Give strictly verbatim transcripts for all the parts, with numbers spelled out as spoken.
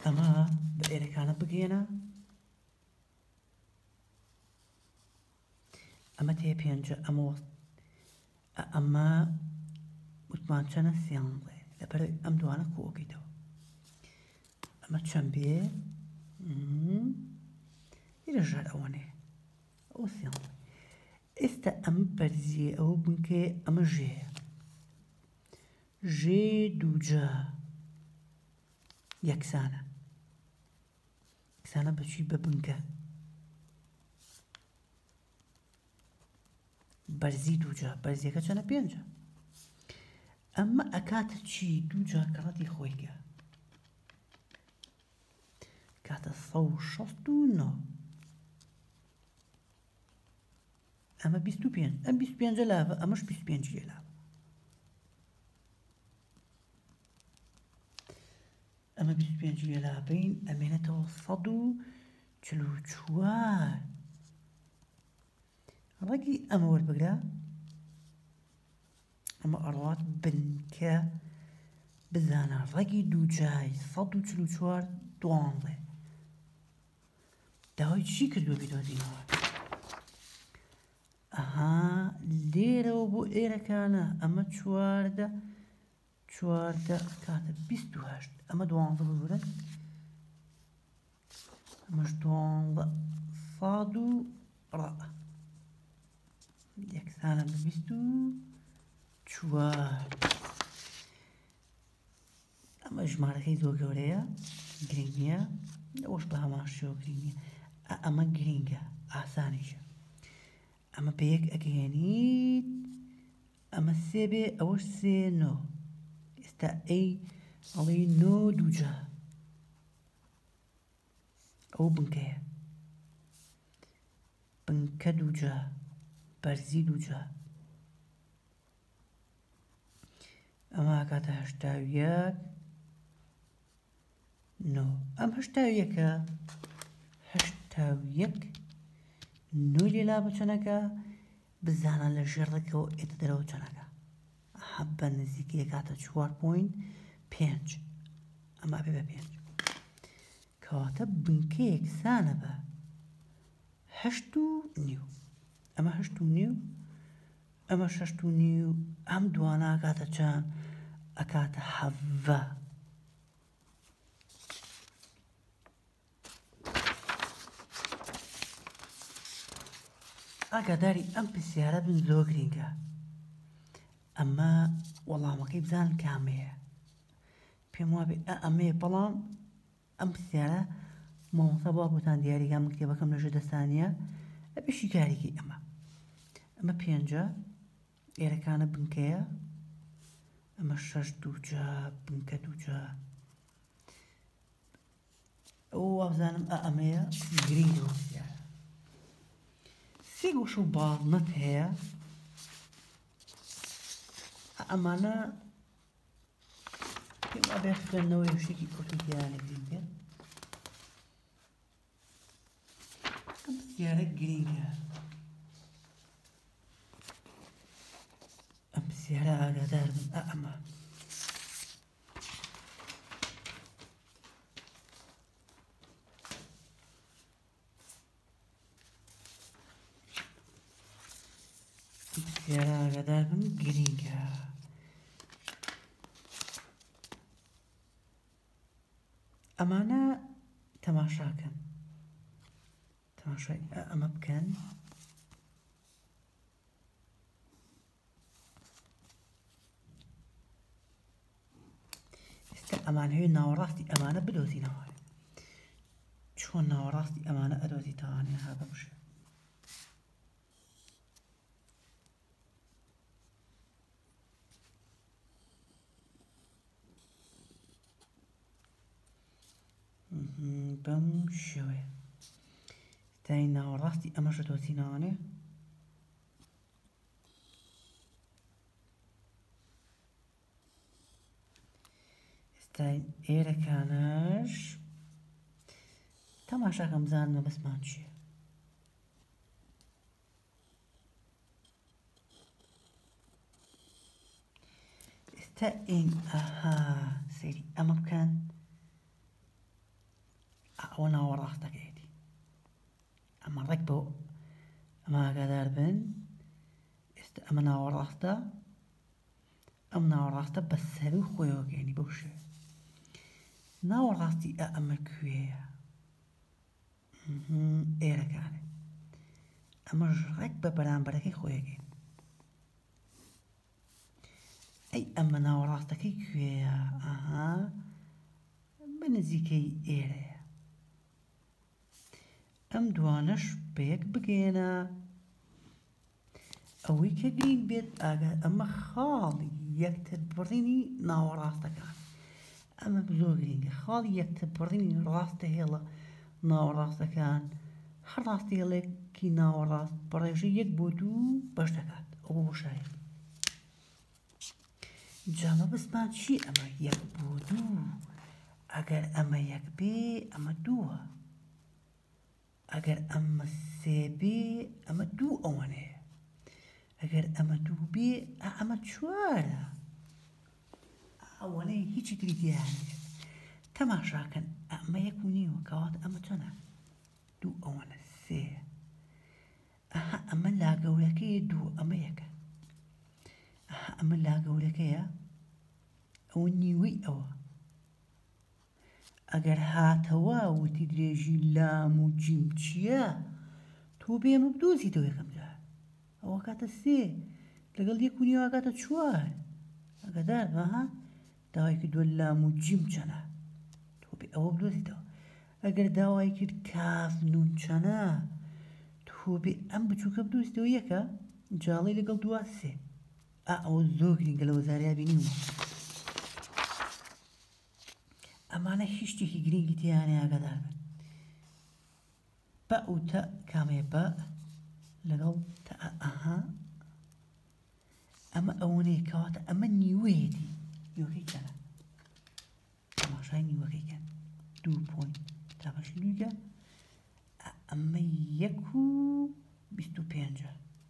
ئەمە بە ئێرەکانە بگێنە، ئەمە تێ پێنجە، ئەمە ئەمە وتمان چەنە سێنڵێ لەبەر ئەم دوانە کۆکەیتەوە. ئەمە چەند بێ ئێرەژار ئەوەنێ ئەو سێنڵێ. ئێستا ئەم بەرزیە ئەوە بنکێ ئەمە ژێیە، ژێ دووجا یەکسانە، یەکسانە بەچی بە بنکە بەرزی دووجا، بەرزیەکە چەنە پێنجە. ئەمە ئەکاتە چی دووجا کەڕەتی خۆیگە کاتە سە و شەست و نۆ. ئەمە بیست و پێنج، ئەم بیست و پێنجە لاوە، ئەمەش بیست و پێنجیە لاوە. ئەمە بیست و پێنجیە لاوەین، ئەمێنێتەوە سەد و چل و چوار. ڕەگی ئەمە وەربگرە، ئەمە ئەڕوات بنکە بزانە ڕەگی دووجای سەد و چل و چوار دوانڵێ. داوای چی کردووە بیدۆزینەوە؟ ئەها لێرەوە بۆ ئێرەکانە ئەمە چواردە چواردە کاتە بیست و هەشت، ئەمە دوانزە ببورن، ئەمەش دوانزە سەد و ڕە یەکسانە بە بیست و چوار. ئەمە ژمارەکەی زۆر گەورەیە، گرنگ نییە، ئەوەش بە هەمان شێوە گرنگ نییە. ئەمە گرنگە ئاسانیشە، ئەمە بە یەک ئەگەیەنیت، ئەمە سێ بێ، ئەوەش سێ نۆ. ئێستا ئەی ئەڵێ نۆ دووجا، ئەو بنکەیە، بنکە دووجا، بەرزی دووجا. ئەمە کاتە هەشتا و یەک نۆ، ئەم هەشتا و یەکە هەشتا و یەک نۆی لێلا بە چەنەکە بزانە لە ژێڕێکەوە ئێتە دەرەوە چەنەکە. ئەها بە نزیکەیە کاتە چوار پۆینت پێنج، ئەمە بێ بە پێنج، کەواتە بنکە یەکسانە بە هەشت و نیو. ئەمە هەشت و نیو، ئەمە شەشت و نیو، ئەم دوانە ئەکاتە چەند؟ ئەکاتە حەڤە. ئاگاداری ئەم پرسیارە بن زۆر گرنگە، ئەمە وەڵامەکەی بزانن کامەیە. پێم وابێ ئەمەیە، بەڵام ئەم پرسیارە مامۆستا بوا بۆتان دیاریکە من کتێبەکەم لەژێر دەستانیە ئەبێ شیکاریکی ئەمە. ئەمە پێنجە، ئێرەکانە بنکەیە، ئەمە شەش دووجا، بنکە دووجا. ئەوە وابزانم ئەمەیە گرنگە ئەو پرسیارە. سێ گۆشە و باڵنەت هەیە، ئەمانە پێم وابێ خوێندنەوەی شتێکی کۆتوتیانە گرنگە. ئەم پرسیارە گرنگە، ئەم پرسیارە ئاگادار بن. ئەمە پرسیارە ئاگادار بن، گرنگە. ئەمانە تەماشاکەن، تەماشای ئەمە بکەن. ئێستا ئەمانەوێ ناوەڕاستی ئەمانە بدۆزینەوە. چۆن ناوەڕاستی ئەمانە ئەدۆزیتەوانێ؟ ها بەمشێ بەم شێوەیە. ئێستای ناوەڕاستی ئەمەش دۆزینەوانێ. ئێستای ئێرەکانەش تەماشاکەم بزانمە بەسمان چییە. ئێستا ئین ئەها سەیری ئەمە بکەن، ئەوە ناوەڕاستەکەیەتی ئەمە ڕێک بۆ ئەمە ئاگادار بن ئێستا ئەمە ناوەڕاستە ئەم ناوەڕاستە بە سەر و خۆیەوەگەێنی بەو شێوە ناوەڕاستی ئە ئەمە کوێیە ئێرەکانێ ئەمەش ڕێک بە بەرامبەرەکەی خۆیەگەین ئەی ئەمە ناوەڕاستەکەی کوێیە ئاها بە نزیکەی ئێرەیە ئەم دوانەش بە یەک بگێنە ئەوەی کە گرنگ بێت ئاگا ئەمە خاڵی یەکتر بڕینی ناوەڕاستەکان ئەمە زۆر گرنگە خاڵی یەکتر بڕینی ڕاستە هێڵە ناوەڕاستەکان هەر ڕاستی هێڵێکی ناوەڕاست بە ڕێژەی یەک بۆ دوو بەش دەکات ئەوە بۆ شایەت جا مەبەستمان چی ئەمە یەک بۆ دوو ئەگەر ئەمە یەک بێ ئەمە دووە ئەگەر ئەمە سێ بێ ئەمە دوو ئەوەنەیە ئەگەر ئەمە دوو بێ ئەمە چوارە ئەوەنەی هیچی تری دیانێت تەماشاکەن ئەمە یەک و نیوە کەواتە ئەمە چەنە دوو ئەوەنە سێ ئەها ئەمە لاگەورەکەیە دوو ئەمە یەکە ئەها ئەمە لاگەورەکەیە ئەوە نیوەی ئەوە ئەگەر هاتەوە وتی درێژی لام و جیم چییە تۆ بێ ئەمە بدۆزیتەوە یەکەم جار ئەوە کاتە سێ لەگەڵ یەک و نیوە کاتە چوار ئەگەدار بەها داوای کردووە لام و جیم چەنە تۆ بێ ئەوە بدۆزیتەوە ئەگەر داوای کرد کاف نون چەنە تۆ بێ ئەم بچووکە بدۆزیتەوە یەکە جاڵی لەگەڵ دووە سێ ئا ئەوە زۆر گرنگە لەوە زاریابی نیوە ئەمانە هیچ شتێکی گرنگی تیانەیە ئاگادار بن بە و تە کامەیە بە لەگەڵ تە ئەها ئەمە ئەوەنەیە کەواتە ئەمە نیوەیەتی نیوەکەی چەنە تەماشای نیوەکەیکەن دوو پۆینت تاماشای دووگە ئەمە یەک و بیست و پێنجە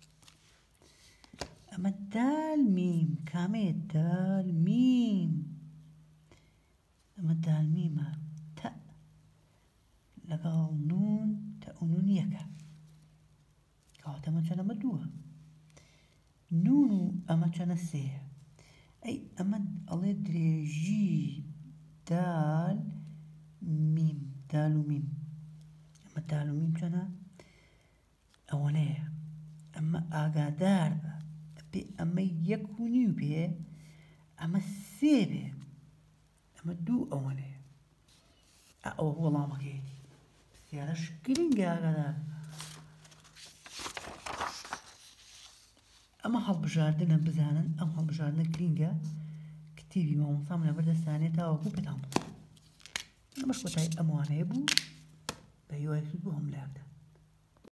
ئەمە دال میم کامەیە دال میم ئەمە دال میمە تە لەگەڵ نون تە و نون یەکە کەواتە ئەمە چەنە ئەمە دووە نون و ئەمە چەنە سێیە ئەی ئەمە ئەڵێ درێژی دال میم دال و میم ئەمە دال و میم چەنە ئەوەنەیە ئەمە ئاگادار بە بێ ئەمە یەک و نیو بێ ئەمە سێ بێ ئەمە دوو ئەوەنەیە ئەوە وەڵامەکەیەتی سیارەش گرنگە ئاگادار ئەمە هەڵبژاردنە بزانن ئەم هەڵبژاردنە گرنگە کتێبی مامۆسام لەبەردەستانێت تاوەکوو پێتان بڵێم ئەمەش بەتای ئەموانەیە بوو بە هیوای سوود بۆ هەم لایەکدا